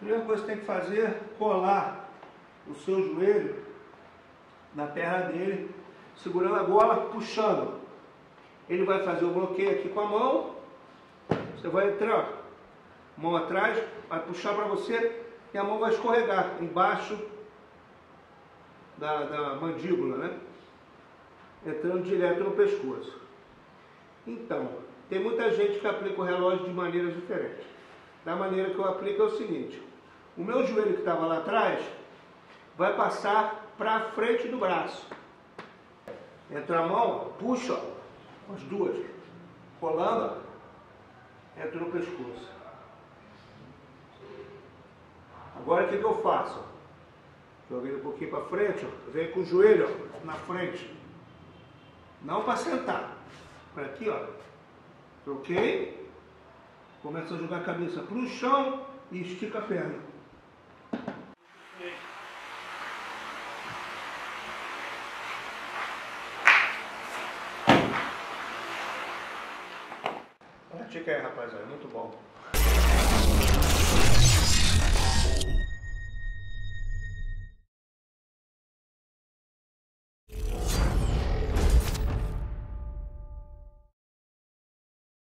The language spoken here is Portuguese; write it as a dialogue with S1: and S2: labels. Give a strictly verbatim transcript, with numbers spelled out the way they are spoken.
S1: primeira coisa que tem que fazer é colar o seu joelho na perna dele, segurando a gola, puxando. Ele vai fazer o bloqueio aqui com a mão, você vai entrar, mão atrás, vai puxar para você e a mão vai escorregar embaixo da, da mandíbula, né? Entrando direto no pescoço. Então, tem muita gente que aplica o relógio de maneiras diferentes. Da maneira que eu aplico é o seguinte: o meu joelho que estava lá atrás vai passar para frente do braço. Entra a mão, puxa, ó, as duas, colando, entra no pescoço. Agora o que, que eu faço? Joguei um pouquinho para frente, ó, venho com o joelho ó, na frente. Não para sentar, para aqui, ó. Troquei, começa a jogar a cabeça para o chão e estica a perna. Pratica aí, rapaziada, muito bom.